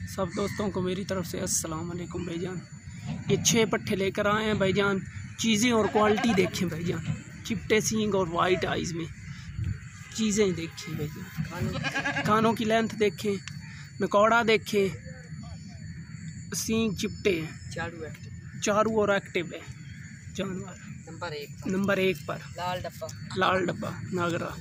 सब दोस्तों को मेरी तरफ से अस्सलाम वालेकुम भाईजान। ये 6 पट्टे लेकर आए हैं भाईजान। चीज़ें और क्वालिटी देखें भाईजान। चिपटे सींग और वाइट आइज़ में चीज़ें देखें भाईजान। कानों की लेंथ देखें, नकौड़ा देखें, सींग चिपटे हैं, चारू और एक्टिव है जानवर। नंबर 1 पर लाल डब्बा नागरा।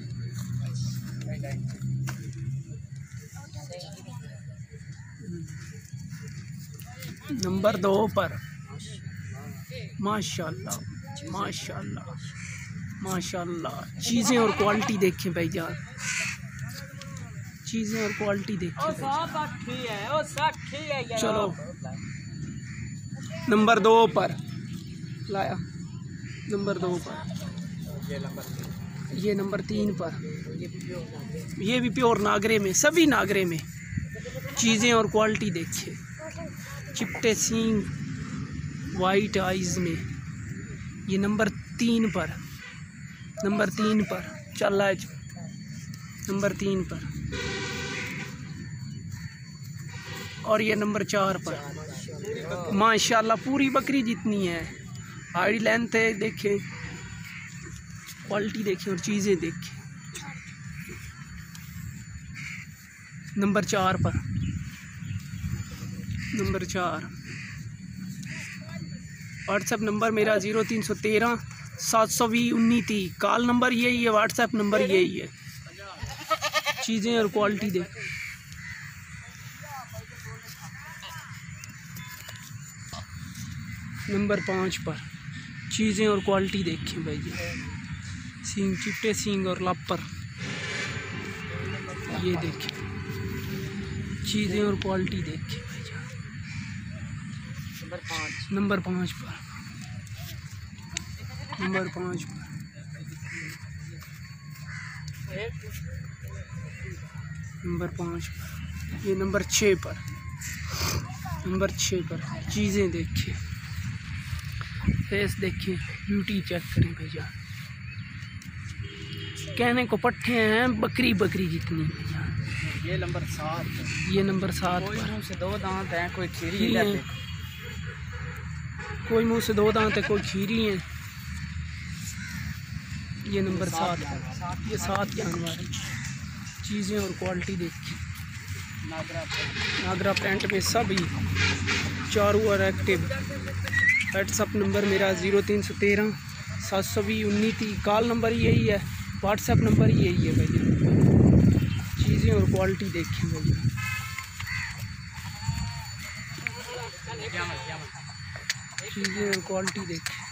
नंबर 2 पर माशाल्लाह माशाल्लाह माशाल्लाह। चीज़ें और क्वालिटी देखें भाईजान, चीज़ें और क्वालिटी देखें। चलो नंबर 2 पर लाया, नंबर 2 पर। ये नंबर 3 पर, ये भी प्योर नागरे में, सभी नागरे में। चीज़ें और क्वालिटी देखिए। चिपटे सींग वाइट आइज़ में। ये नंबर 3 पर, नंबर 3 पर चल रहा है, नंबर 3 पर। और ये नंबर 4 पर माशाल्लाह पूरी बकरी जितनी है, हाई लेंथ है। देखें क्वालिटी देखें और चीज़ें देखें। नंबर 4 पर, नंबर 4। व्हाट्सएप नंबर मेरा 0313 720 1930। कॉल नंबर यही है, व्हाट्सएप नंबर यही है। चीज़ें और क्वालिटी देख। नंबर 5 पर चीज़ें और क्वालिटी देखें भाई जी। सींग चिपटे सींग और लापर, ये देखें। चीज़ें और क्वालिटी देखें भाई जी। नंबर 5 पर, नंबर 5 पर। नंबर 5 पर। ये नंबर 6 पर, नंबर 6 पर। चीज़ें देखिए, फेस देखिए, ब्यूटी चेक करें भैया। कहने को पट्टे हैं बकरी बकरी जितनी भैया। ये नंबर 7, ये नंबर 7 कोई पर। मुँह से 2 दांत हैं, कोई खीरी है, कोई मुँह से 2 दांत है, कोई खीरी है। ये नंबर 7 पर। ये 7 जानवर हैं। चीज़ें और क्वालिटी देखिए। नागरा प्रिंट में सभी चारू और एक्टिव। व्हाट्सअप नंबर मेरा 0313 720 1930। कॉल नंबर यही है, व्हाट्सएप नंबर यही है भैया। चीज़ें और क्वालिटी देखिए भैया। चीज़ें और क्वालिटी देखिए।